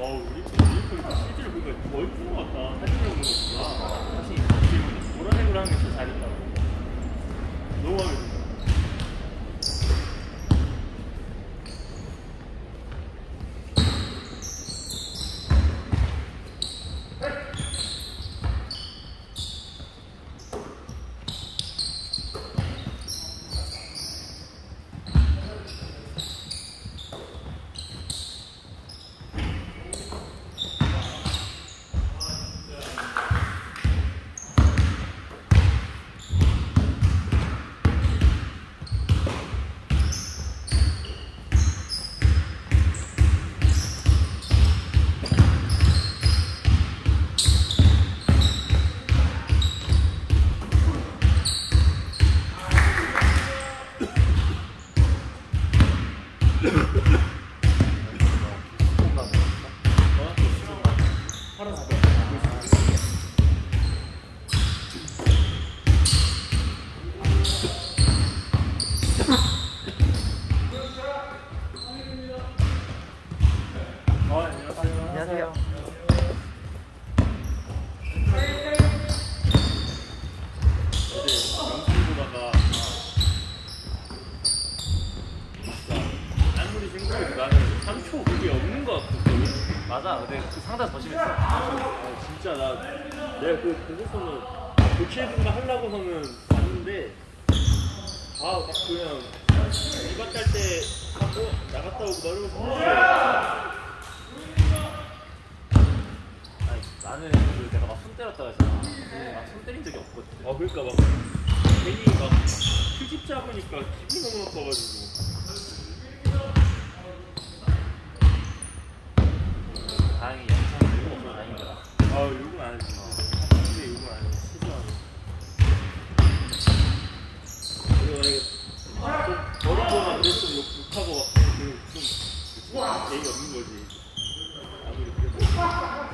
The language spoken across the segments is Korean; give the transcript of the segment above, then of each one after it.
우리 실제로 보니까 거의 푼 것 같다. 사진으로 보는 것보다. 사실 보라색으로 하는 게 진짜 잘했다고. 너무 마음에 든다. 안녕하세요. 영상 보다가 진짜 아무리 생각해도 나는 3초 그게 없는 것 같거든. 맞아. 근데 그 상대가 더 심했어. 진짜 내가 그 보고서는 교체해준다 하려고서는 봤는데 막 그냥 이bat 할 때 하고 나갔다 오고 막 이러면서 나는 그 내가 막 손 때렸다고 했잖아. 막 손 때린 적이 없거든. 그러니까 막 괜히 막 트집 잡으니까 기분이 너무 나빠가지고. 다행히 영상을 욕 없어 다행이더라. 욕은 안 했지. 근데 욕은 안 했지. 그리고 만약에 좀 버리거나 그랬으면 욕하고 막 좀 예의가 없는 거지. 아무리 그래도.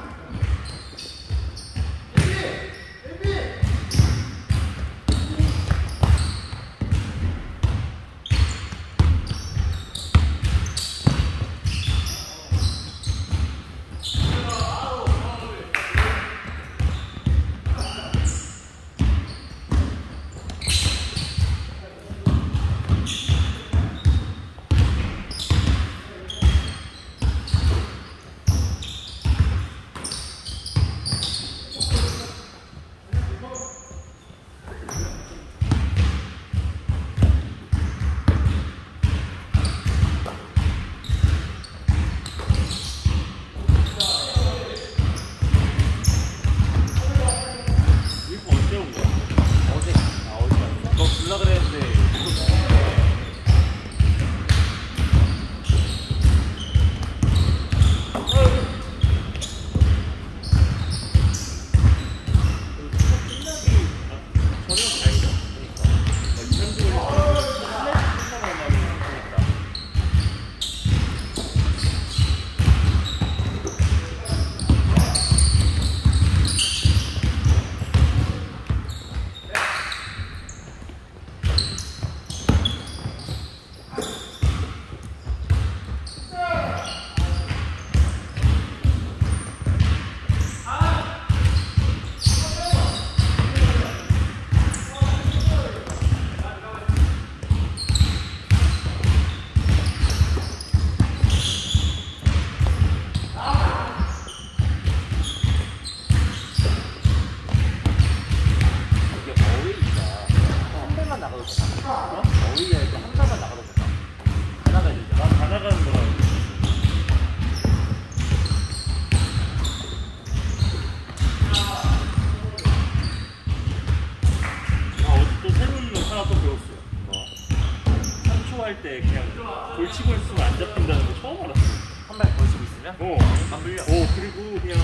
할 때 그냥 골치고 있으면 안 잡힌다는 거 처음 알았어. 한 발 골치고 있으면? 안 불려. 그리고 그냥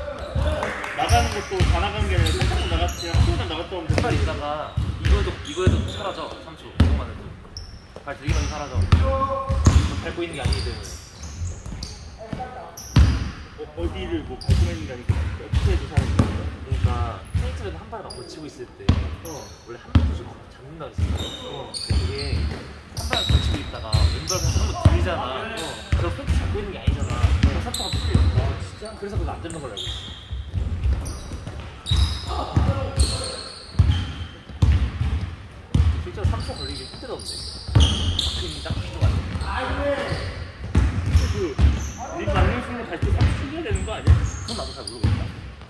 나가는 것도 다 나간 게 아니라 살짝 나갔지. 한 순간 나갔다 오면 한 발 있다가 이거에도 사라져. 3초. 이것만 해도. 발 들기만 사라져. 밟고 있는 게 아니기 때문에. 어디를 뭐 밟고 있는 게 아니고 어떻게 해도 사는 거야? 그러니까 페인트를 한 발을 막 걸치고 있을 때 원래 한 발도 좀 잡는다 했어. 그게 한 발을 걸치고 있다가 왼발을 한번 들리잖아. 그럼 페인트 잡고 있는 게 아니잖아. 그럼 3초가 또 풀려. 그래서 그거 안 되는 걸 알고 있어. 실제로 3초 걸리기 힘들었는데. 바퀴는 딱 힘도 안 돼. 그, 립 맞는 순간 다시 또 30초 해야 되는 거 아니야? 그건 나도 잘 모르겠다.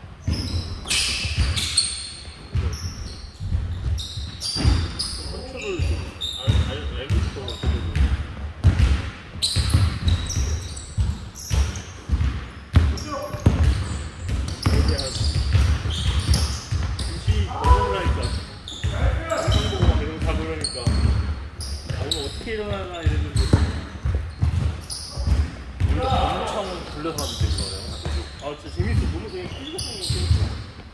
선초를 좀 알고 싶어가지고. 김치 먹으라니까. 영상 보고 막 이런 거 잡으라니까. 오늘 어떻게 일어나나 이랬는데. 엄청 돌려서 하는데 그거예요. 아, 진짜 재밌어. 너무 재밌어.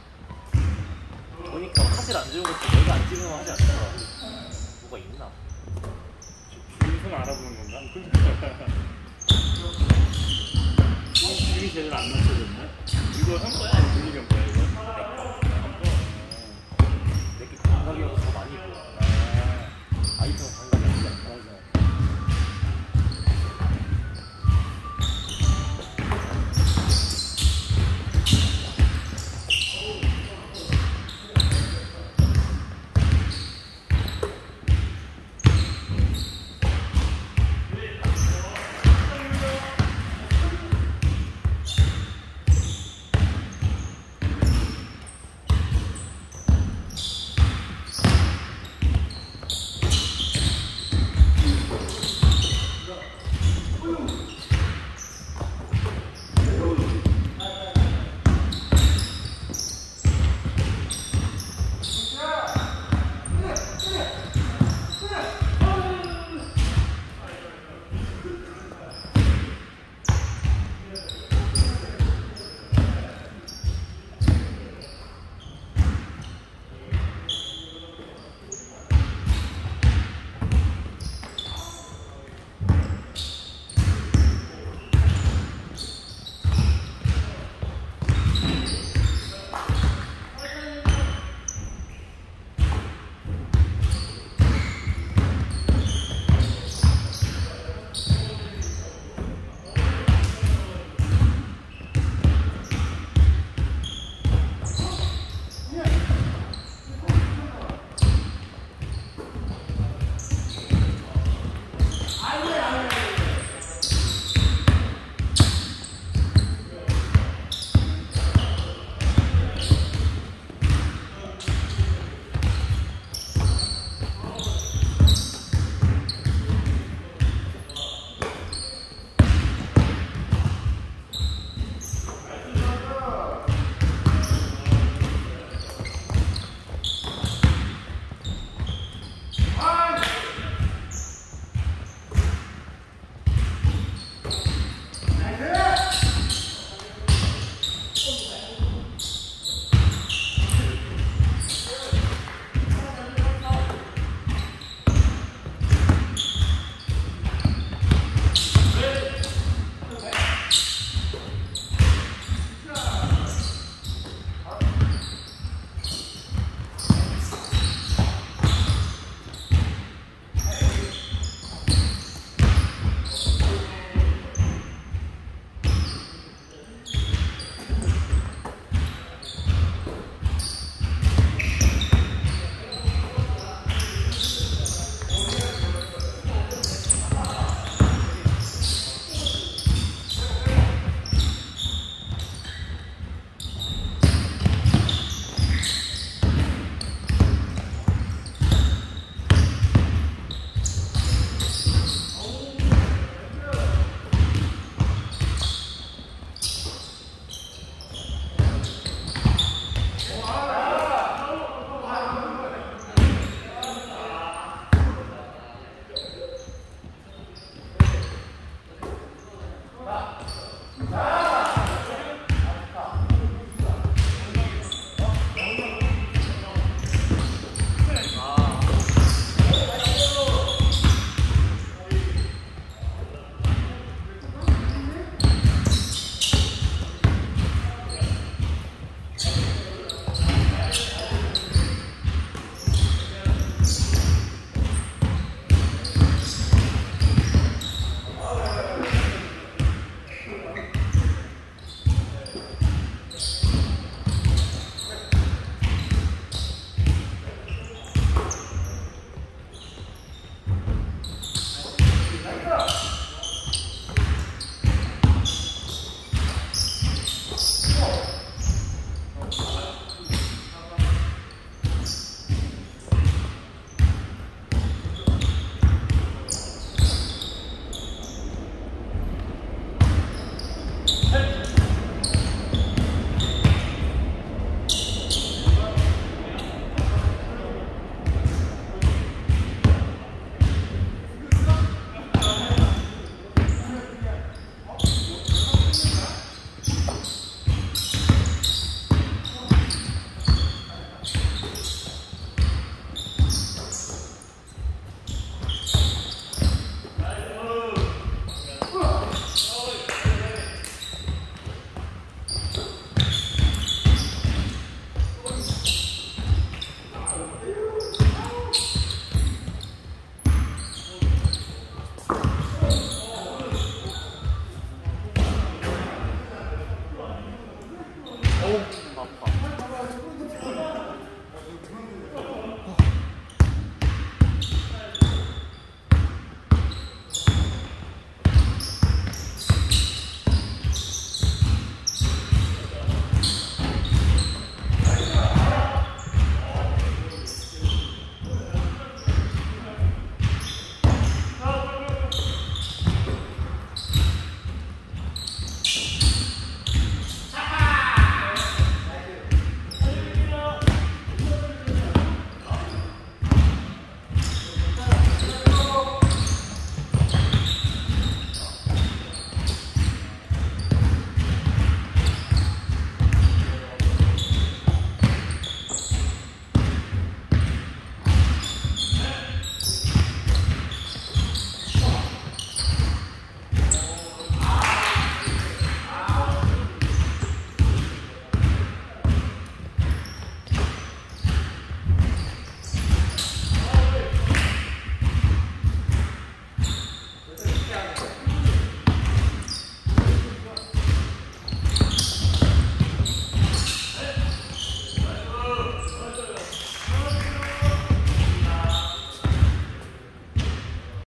보니까 사실 안 좋은 것도 내가 안 찍으면 하지 않더라. 뭐가 있나? 주인성 알아보는 건가? 이름이 제대로 안 맞춰졌나? 이거 한 거야? 아니면 분리한 거야?